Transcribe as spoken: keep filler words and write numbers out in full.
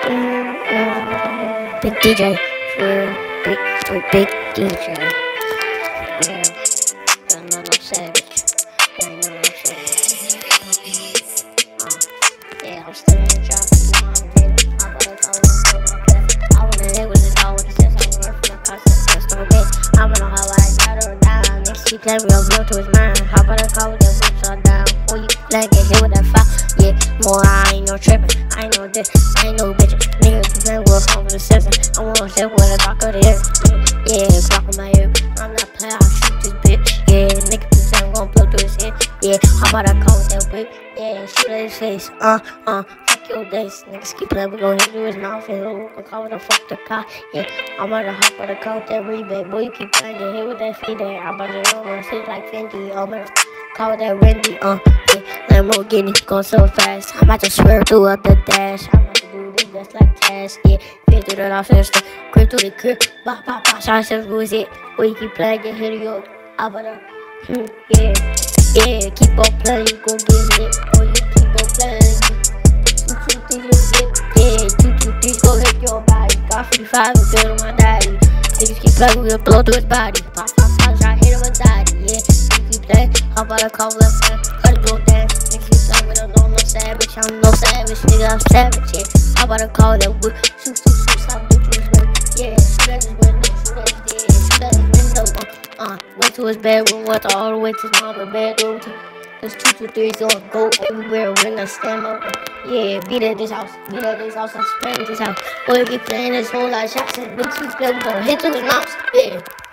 Mm, Big D J, for big, for big D J. Yeah, don't know no savage. Yeah, no no savage. Uh, yeah, I'm still in the job. I wanna go I wanna live with it all with the sense I work for my concept. That's no bitch. I wanna how I got her down. Next keep playing real blow to his mind. How about I call with that whips all down? Oh, you like get hit with that fire. Yeah, more I ain't no trippin'. I ain't no this, I ain't no bitch. Niggas playing with home with a system. I wanna step with a rock of the air. Yeah, clock on my ear. I'm not playing, I'll shoot this bitch. Yeah, nigga say I'm gon' blow through his head. Yeah, how about I call with that whip? Yeah, shoot at his face. Uh, uh, fuck your days. Niggas keep playing, we gon' hit through his mouth. And we'll call with a fuck the car. Yeah, I'm about to hop on the car with that rebate. Boy, you keep playing, get hit with that feed there. I'm about to know my shit like Fendi. I'm about to call with that Wendy. Uh, yeah, Lamborghini going so fast. I might just swear through up the dash. I'm about to do this just like cash. Yeah, fit through the off sister. Quick through the crib. Bop, bop, bop. Shot yourself, who is it? Boy, you keep playing, get hit yo. I'm about to, hmm, yeah, yeah, keep on playing, you gon' get hit. Boy, you keep on playing. Two, two, three, you get, yeah, two, two, three, go hit your body. Got fifty-five and feel my daddy. Niggas keep playing, we gon' blow through his body. Pop, pop, pop, shot, hit him with daddy, yeah. You keep playing, how about I call left hand? Cut it, go down. Niggas keep playing, we don't know no savage. I'm no savage, nigga, I'm savage, yeah. How about I call that whip? Shoot, shoot, shoot, stop, do to his whip. Yeah, shoot at his window, shoot at his dead, shoot at his window. Uh, uh, went to his bedroom, went all the way to his mama's bedroom. There's two, two, three, gonna go everywhere, ring a stand over. Yeah, beat at this house, beat at this house, I'm spraying this house. Boy, keep playing this whole lot of shots, and bitch, keep playing, we gonna hit to his mouse. Yeah.